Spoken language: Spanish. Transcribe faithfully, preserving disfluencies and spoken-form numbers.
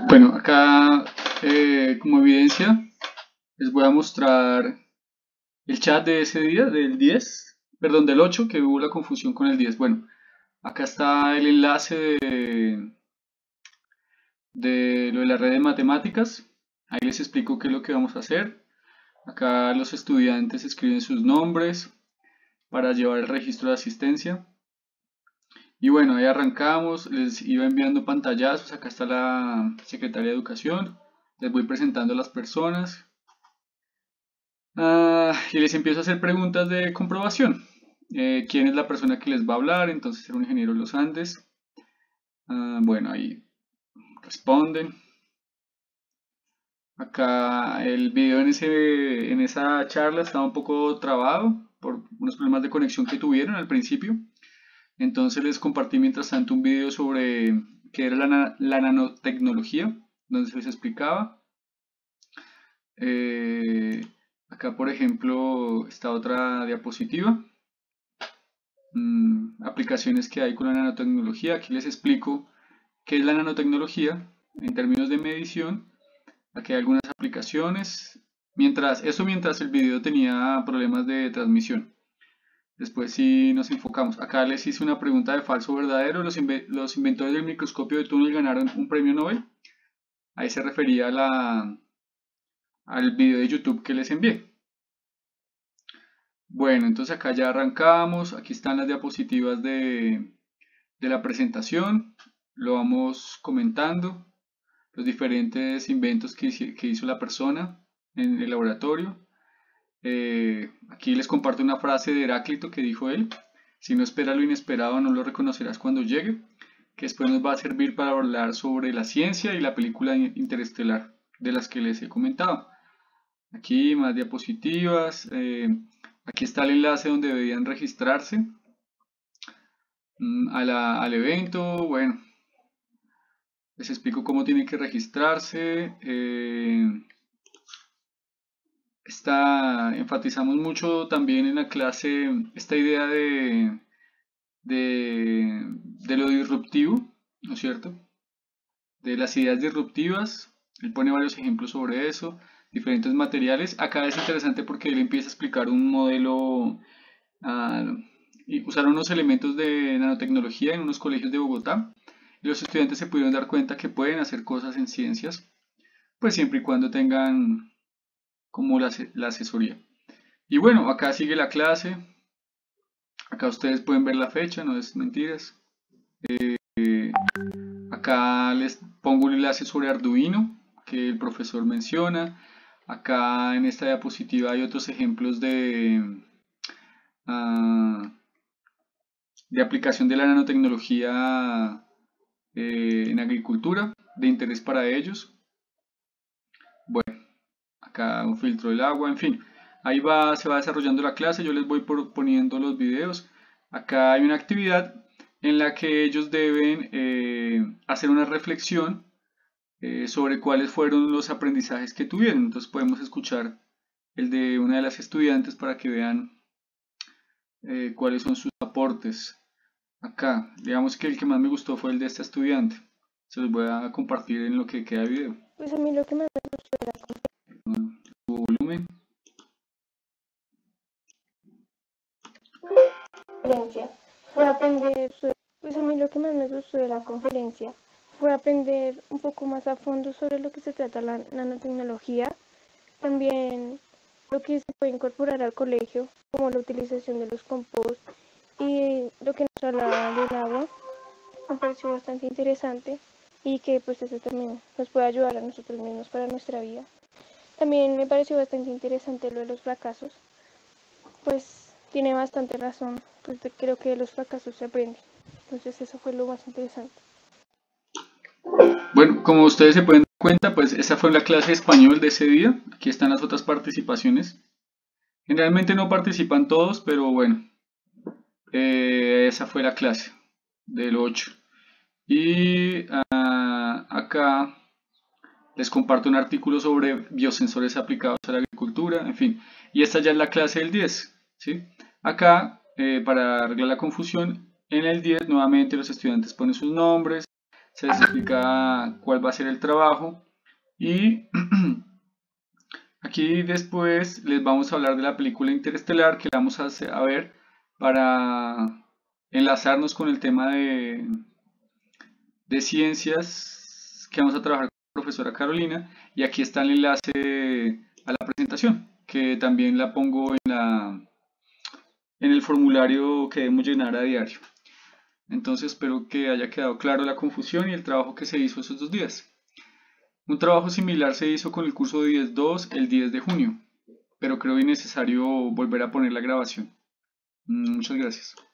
Bueno, acá eh, como evidencia les voy a mostrar el chat de ese día, del diez, perdón, del ocho, que hubo la confusión con el diez. Bueno, acá está el enlace de, de lo de la red de matemáticas. Ahí les explico qué es lo que vamos a hacer. Acá los estudiantes escriben sus nombres para llevar el registro de asistencia. Y bueno, ahí arrancamos, les iba enviando pantallazos. Acá está la secretaria de Educación. Les voy presentando a las personas. Uh, y les empiezo a hacer preguntas de comprobación. Eh, ¿Quién es la persona que les va a hablar? Entonces era un ingeniero de los Andes. Uh, bueno, ahí responden. Acá el video en, ese, en esa charla estaba un poco trabado por unos problemas de conexión que tuvieron al principio. Entonces les compartí mientras tanto un video sobre qué era la, la nanotecnología, donde se les explicaba. Eh, acá, por ejemplo, está otra diapositiva. Mm, aplicaciones que hay con la nanotecnología. Aquí les explico qué es la nanotecnología en términos de medición. Aquí hay algunas aplicaciones. Mientras, eso mientras el video tenía problemas de transmisión. Después sí nos enfocamos. Acá les hice una pregunta de falso o verdadero. Los, inve los inventores del microscopio de túnel ganaron un premio Nobel. Ahí se refería a la, al video de YouTube que les envié. Bueno, entonces acá ya arrancamos. Aquí están las diapositivas de, de la presentación. Lo vamos comentando. Los diferentes inventos que, que hizo la persona en el laboratorio. Eh, aquí les comparto una frase de Heráclito que dijo él: si no esperas lo inesperado, no lo reconocerás cuando llegue, que después nos va a servir para hablar sobre la ciencia y la película Interestelar, de las que les he comentado. Aquí más diapositivas. Eh, aquí está el enlace donde debían registrarse a la, al evento. Bueno, les explico cómo tienen que registrarse. Eh, Está, enfatizamos mucho también en la clase esta idea de, de, de lo disruptivo, ¿no es cierto? De las ideas disruptivas. Él pone varios ejemplos sobre eso, diferentes materiales. Acá es interesante porque él empieza a explicar un modelo, uh, y usar unos elementos de nanotecnología en unos colegios de Bogotá. Y los estudiantes se pudieron dar cuenta que pueden hacer cosas en ciencias, pues siempre y cuando tengan como la, la asesoría. Y bueno, acá sigue la clase. Acá ustedes pueden ver la fecha, no es mentiras. Eh, acá les pongo un enlace sobre Arduino que el profesor menciona. Acá en esta diapositiva hay otros ejemplos de, uh, de aplicación de la nanotecnología eh, en agricultura, de interés para ellos. Bueno, acá un filtro del agua, en fin. Ahí va, se va desarrollando la clase, yo les voy poniendo los videos. Acá hay una actividad en la que ellos deben eh, hacer una reflexión eh, sobre cuáles fueron los aprendizajes que tuvieron. Entonces podemos escuchar el de una de las estudiantes para que vean eh, cuáles son sus aportes. Acá, digamos que el que más me gustó fue el de esta estudiante. Se los voy a compartir en lo que queda de video. Pues a mí lo que más me gustó de la volumen. conferencia fue aprender, pues a mí lo que más me gustó de la conferencia fue aprender un poco más a fondo sobre lo que se trata la nanotecnología, también lo que se puede incorporar al colegio, como la utilización de los compost y lo que nos hablaba del agua. Me pareció bastante interesante y que pues eso también nos puede ayudar a nosotros mismos para nuestra vida. También me pareció bastante interesante lo de los fracasos, pues tiene bastante razón, pues creo que de los fracasos se aprende, entonces eso fue lo más interesante. Bueno, como ustedes se pueden dar cuenta, pues esa fue la clase de español de ese día. Aquí están las otras participaciones. Generalmente no participan todos, pero bueno, eh, esa fue la clase del ocho. Y uh, acá les comparto un artículo sobre biosensores aplicados a la agricultura, en fin. Y esta ya es la clase del diez, ¿sí? Acá, eh, para arreglar la confusión, en el diez nuevamente los estudiantes ponen sus nombres, se les explica cuál va a ser el trabajo y aquí después les vamos a hablar de la película Interestelar, que la vamos a, hacer, a ver para enlazarnos con el tema de, de ciencias que vamos a trabajar con la profesora Carolina, y aquí está el enlace a la presentación, que también la pongo en, la, en el formulario que debemos llenar a diario. Entonces espero que haya quedado claro la confusión y el trabajo que se hizo esos dos días. Un trabajo similar se hizo con el curso de diez dos el diez de junio, pero creo innecesario volver a poner la grabación. Muchas gracias.